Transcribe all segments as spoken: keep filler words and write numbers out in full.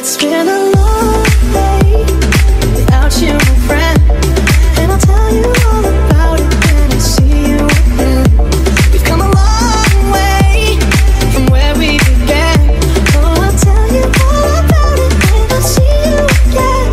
It's been a long day without you, my friend, and I'll tell you all about it when I see you again. We've come a long way from where we began. Oh, I'll tell you all about it when I see you again.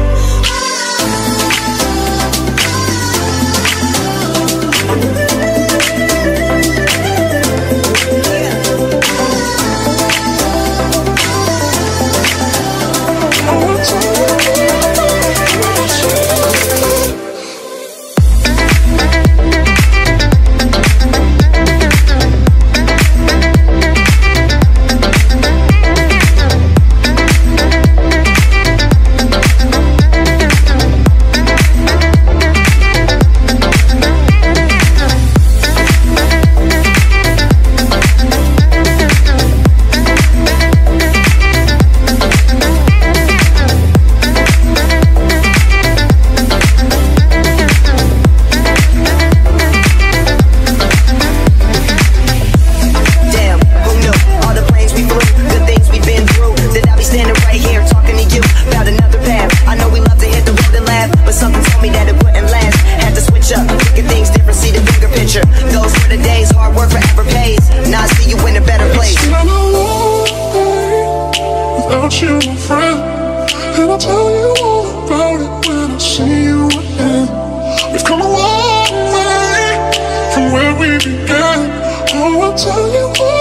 I'll tell you what